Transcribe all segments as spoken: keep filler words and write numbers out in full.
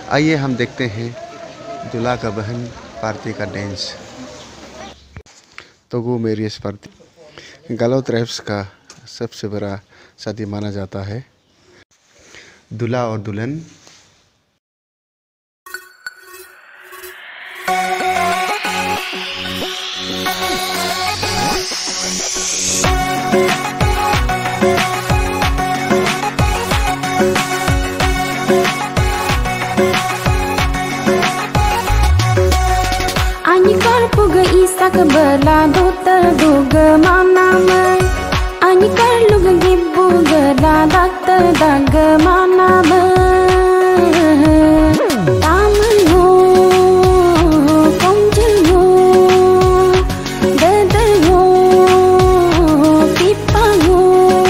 आइए हम देखते हैं दूल्हा का बहन पार्टी का डांस। तो वो मेरी इस पार्टी गालो ट्राइब्स का सबसे बड़ा शादी माना जाता है। दूल्हा और दुल्हन Isak berlado terduga mana-mana Ani kalau gibu geradak terdaga mana-mana Tamanmu, konjemu, dedamu, pipamu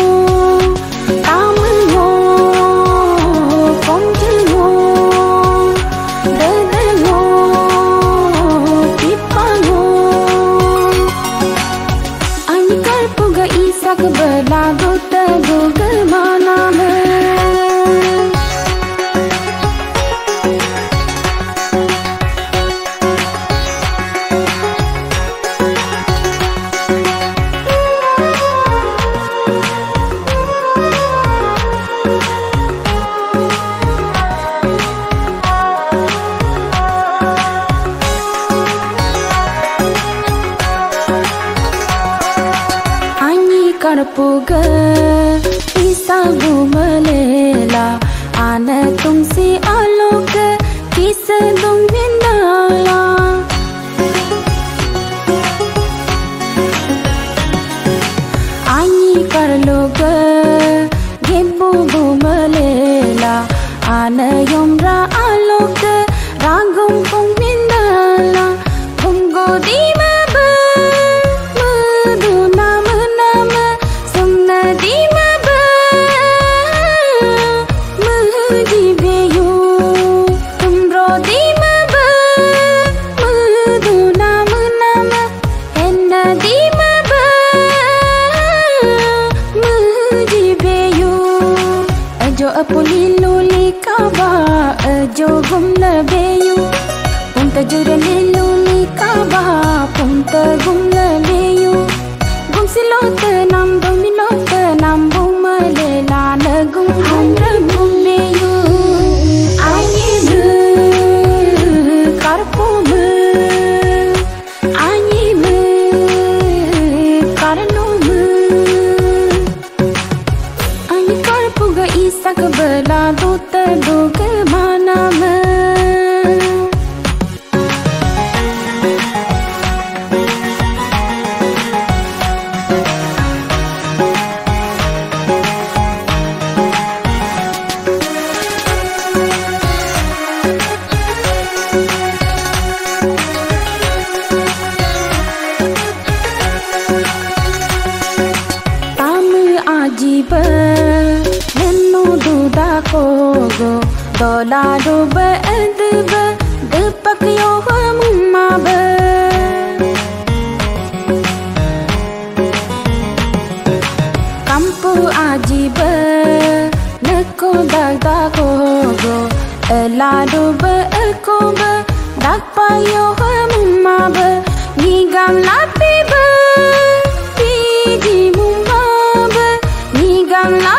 Tamanmu, konjemu, dedamu, pipamu Isak berlagu terduga mana-mana Karpuga isabu melela ana tungsi aloka kisa dong bindala Ani karloga gebu bu melela ana yomra aloka ragum pung bindala bungo di Apulilo likaba ajo gumla beyu punta juralilo likaba punta gumla beyu gum silota nam domilota nam bumalela nagum hamra gum beyu ayinu karpumu ayinu karnumu ani karpuga isak berlagu terduga mana-mana Tamu ajiba kogo dola do ba edba depak yo hamma ba kampu ajiba neko dagda kogo ela do ba ko ba dak pa yo hamma ba ni gam lapi ba piji mumba ba ni gam la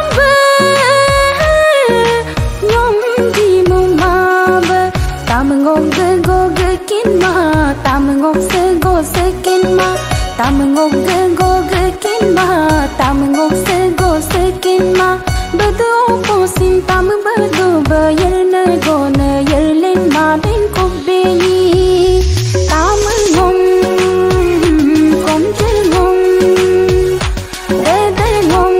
Tamangog gog kin ma tamangog se go se kin ma tamangog gog kin ma tamangog se go se kin ma badu po sin tam badu ba yer na go na yer len ma den ko be ni tamangom kom jel gom de de gom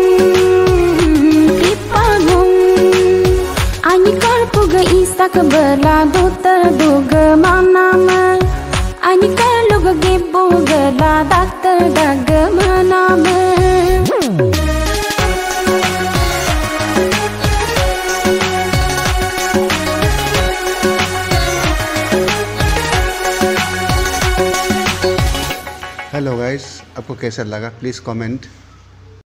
pipa gom ani karpuga isak berlagu terduga mana-mana Ani kalau gebu geradak terdaga mana-mana hello guys, आपको कैसा लगा please comment.